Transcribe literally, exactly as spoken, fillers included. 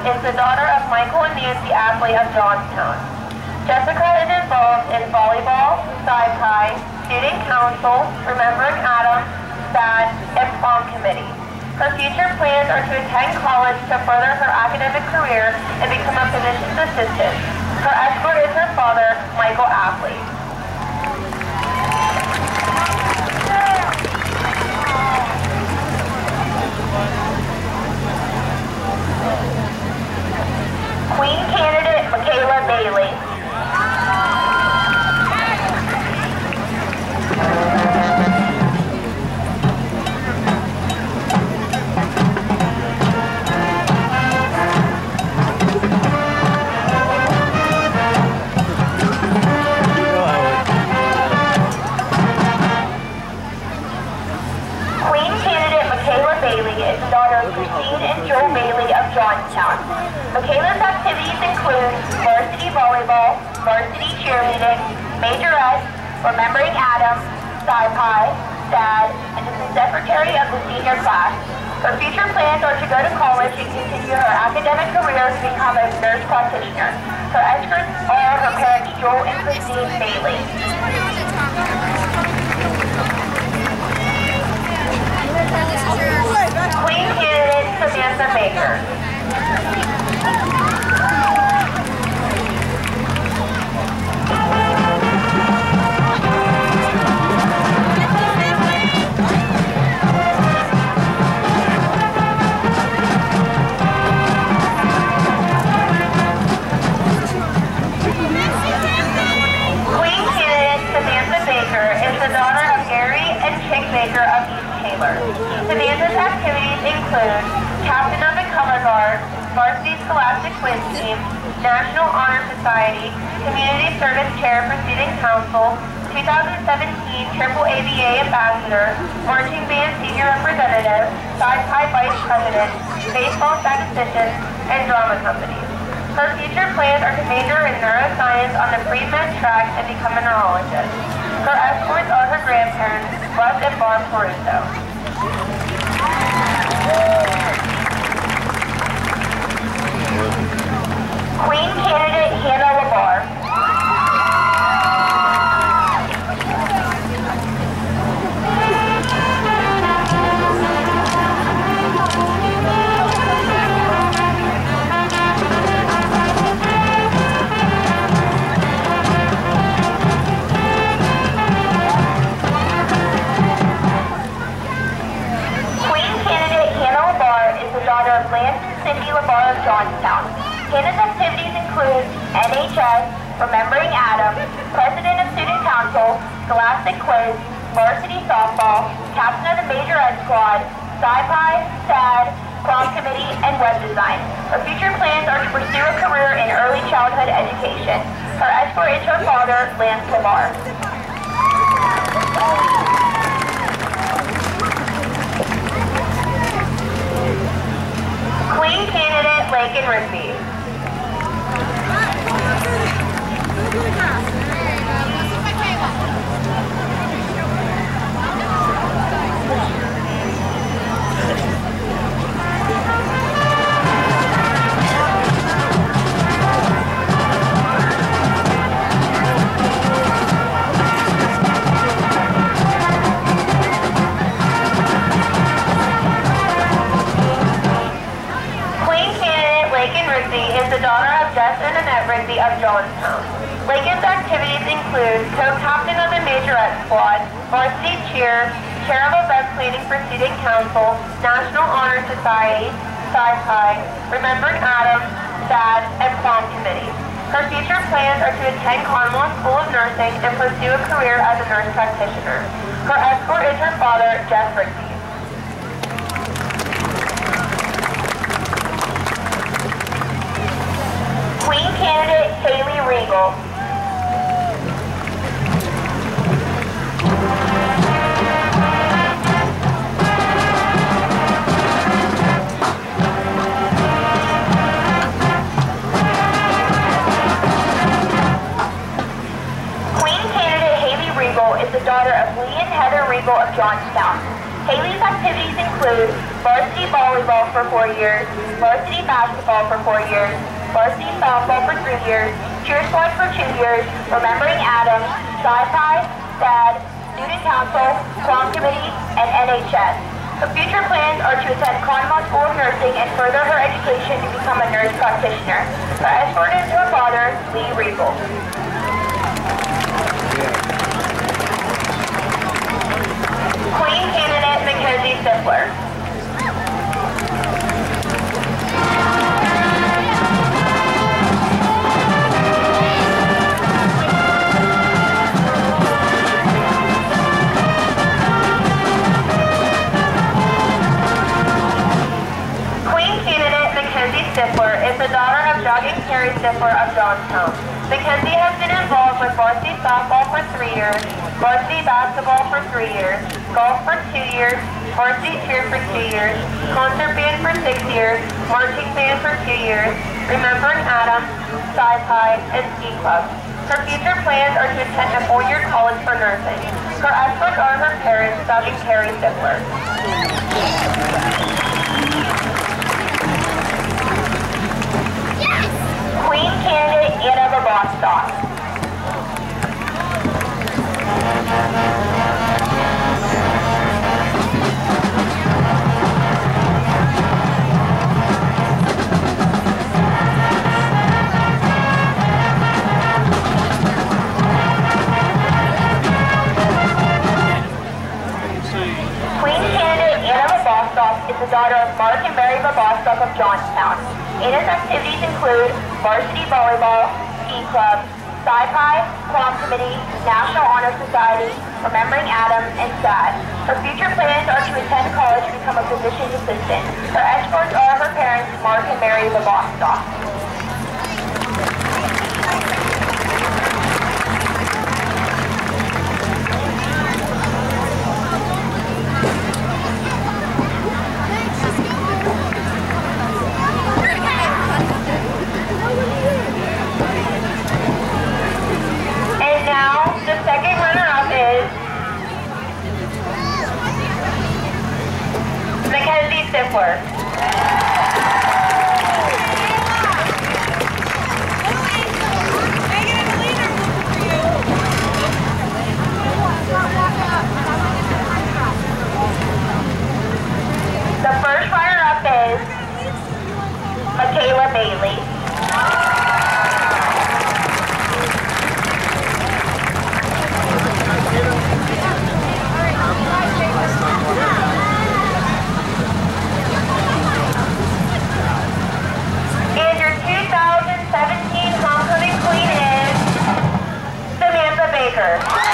is the daughter of Michael and Nancy Apley of Johnstown. Jessica is involved in volleyball, Psi Pi, student council, Remembering Adam, S A D, and prom committee. Her future plans are to attend college to further her academic career and become a physician's assistant. Her escort is her father, Michael Apley. Queen candidate Michaela Bailey. Johnstown. Michaela's activities include varsity volleyball, varsity cheerleading, majorettes, Remembering Adam, Psi Pi, S A D, and is the secretary of the senior class. Her future plans are to go to college and continue her academic career to become a nurse practitioner. Her escorts are her parents Joel and Christine Bailey. Queen candidate Samantha Baker. Samantha's activities include captain of the color guard, varsity scholastic quiz team, National Honor Society, community service chair for student council, two thousand seventeen Triple A B A ambassador, marching band senior representative, Psi Pi vice president, baseball statistician, and drama company. Her future plans are to major in neuroscience on the pre-med track and become a neurologist. Her escorts are her grandparents, Russ and Barb Caruso. Queen candidate Hannah LaBar. of Johnstown. Hannah's activities include N H S, Remembering Adam, President of Student Council, Scholastic Quiz, Varsity Softball, Captain of the Majorette Squad, Psi Pi, S A D, Prom Committee, and Web Design. Her future plans are to pursue a career in early childhood education. Her escort is her father, Lance Lamar. Queen candidate Lakin Rigby. Is the daughter of Jess and Annette Rigby of Johnstown. Lakin's activities include co-captain of the Majorette Squad, varsity cheer, chair of event planning for Student Council, National Honor Society, Psi Pi, Remembering Adam, S A D, and Prom Committee. Her future plans are to attend Carmel School of Nursing and pursue a career as a nurse practitioner. Her escort is her father, Jeff Rigby. Queen candidate Haley Regal. Queen candidate Haley Regal is the daughter of Lee and Heather Regal of Johnstown. Haley's activities include varsity volleyball for four years, varsity basketball for four years, varsity softball for three years, cheer squad for two years, Remembering Adams, Sci-Fi, S A D, Student Council, Prom Committee, and N H S. Her future plans are to attend Conemaugh School of Nursing and further her education to become a nurse practitioner. Her escort is her father, Lee Riegel. Queen candidate Mackenzie Stifler. Stifler is the daughter of Doug and Carrie Stifler of Johnstown. Mackenzie has been involved with varsity softball for three years, varsity basketball for three years, golf for two years, varsity cheer for two years, concert band for six years, marching band for two years, Remembering Adams, Sci-Fi, and ski club. Her future plans are to attend a four-year college for nursing. Her escorts are her parents, Doug and Carrie Stifler. Queen candidate Anna Bostock. Queen candidate Anna Bostock is the daughter of Mark and Mary Bostock of Johnstown. Anna's activities include varsity volleyball, ski club, Sci-Fi, Prom Committee, National Honor Society, Remembering Adams, and S A D. Her future plans are to attend college and become a physician's assistant. Her escorts are her parents, Mark and Mary Bostock. Mackenzie Stifler. The first runner-up is Michaela Bailey. And your two thousand seventeen homecoming queen is Samantha Baker.